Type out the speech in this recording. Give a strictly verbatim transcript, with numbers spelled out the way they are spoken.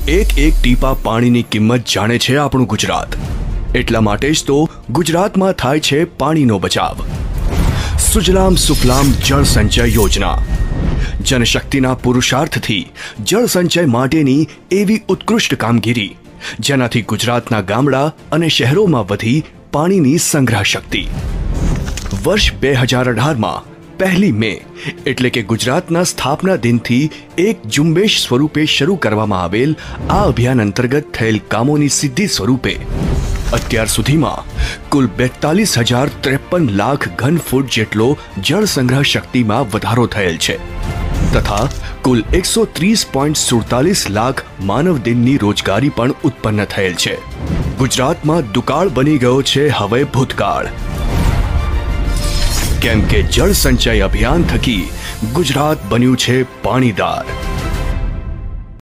એક એક ટીપા પાણીની કિંમત જાણે છે આપણું ગુજરાત। એટલા માટે જ તો ગુજરાતમાં થાય છે પાણીનો બચાવ। સુજલામ સુફલામ જળ સંચય યોજના जनशक्तिना पुरुषार्थथी जल संचय माटेनी एवी उत्कृष्ट कामगीरी जेनाथी गुजरातना गामड़ा अने शहरोमां वधी पाणीनी संग्रह शक्ति। वर्ष बे हजार अठार में पहली मे एटले के गुजरातना स्थापना दिन थी एक झुंबेश स्वरूपे शुरू करवामां आवेल आ अभियान अंतर्गत थयेल कामोनी सिद्धि स्वरूपे अत्यार सुधीमां कुल बेतालीस हजार त्रेपन लाख घन फूट जेटलो जल संग्रह शक्ति में वधारो थयेल छे तथा कुल एक सौ तीस पॉइंट सुड़तालीस लाख मानव दिननी रोजगारी पण उत्पन्न थयेल छे। गुजरात में दुकाळ बनी गयो छे हवे भूतकाळ, केम के जल संचय अभियान थकी गुजरात बन्यु छे पाणीदार।